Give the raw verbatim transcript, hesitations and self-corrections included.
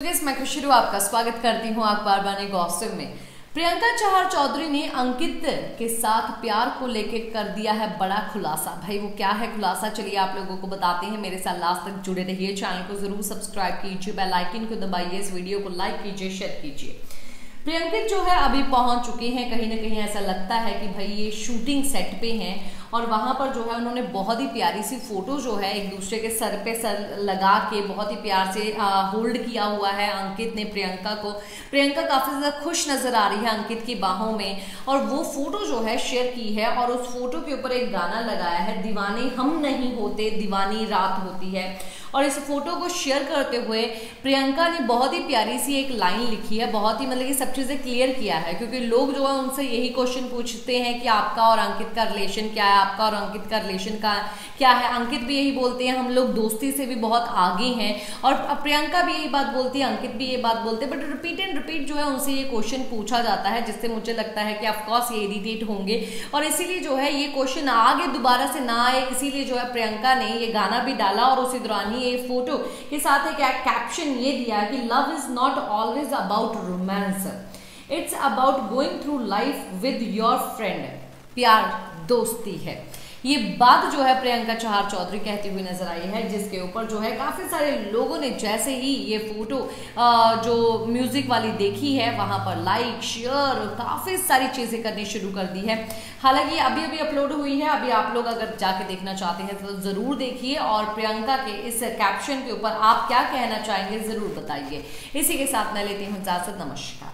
Viewers, मैं खुशी हूँ आपका स्वागत करती हूँ अखबार बानी गॉसिप में। प्रियंका चहर चौधरी ने अंकित के साथ प्यार को लेकर कर दिया है बड़ा खुलासा। भाई वो क्या है खुलासा, चलिए आप लोगों को बताते हैं। मेरे साथ लास्ट तक जुड़े रहिए, चैनल को जरूर सब्सक्राइब कीजिए, बेल आइकन को दबाइए, इस वीडियो को लाइक कीजिए, शेयर कीजिए। प्रियंका जो है अभी पहुंच चुके हैं, कहीं ना कहीं ऐसा लगता है कि भाई ये शूटिंग सेट पे हैं और वहां पर जो है उन्होंने बहुत ही प्यारी सी फोटो जो है एक दूसरे के सर पे सर लगा के बहुत ही प्यार से होल्ड किया हुआ है अंकित ने प्रियंका को। प्रियंका काफी ज्यादा खुश नजर आ रही है अंकित की बाहों में और वो फोटो जो है शेयर की है और उस फोटो के ऊपर एक गाना लगाया है, दीवाने हम नहीं होते दीवानी रात होती है। और इस फोटो को शेयर करते हुए प्रियंका ने बहुत ही प्यारी सी एक लाइन लिखी है, बहुत ही मतलब कि सब चीजें क्लियर किया है, क्योंकि लोग जो है उनसे यही क्वेश्चन पूछते हैं कि आपका और अंकित का रिलेशन क्या है, आपका और अंकित का रिलेशन का क्या है। अंकित भी यही बोलते हैं हम लोग दोस्ती से भी बहुत आगे हैं, और प्रियंका भी यही बात बोलती है, अंकित भी ये बात बोलते हैं। बट रिपीट एंड रिपीट जो है उनसे ये क्वेश्चन पूछा जाता है, जिससे मुझे लगता है कि ऑफकोर्स ये इरिटेट होंगे और इसीलिए जो है ये क्वेश्चन आगे दोबारा से ना आए, इसीलिए जो है प्रियंका ने ये गाना भी डाला और उसी दौरान ये फोटो के साथ एक कैप्शन ये दिया कि love is not always about romance, it's about going through life with your friend. प्यार दोस्ती है, ये बात जो है प्रियंका चहर चौधरी कहती हुई नजर आई है, जिसके ऊपर जो है काफी सारे लोगों ने जैसे ही ये फोटो जो म्यूजिक वाली देखी है वहां पर लाइक शेयर काफी सारी चीजें करनी शुरू कर दी है। हालांकि अभी अभी अपलोड हुई है, अभी आप लोग अगर जाके देखना चाहते हैं तो जरूर देखिए और प्रियंका के इस कैप्शन के ऊपर आप क्या कहना चाहेंगे जरूर बताइए। इसी के साथ मैं लेती हूँ इजाजत, नमस्कार।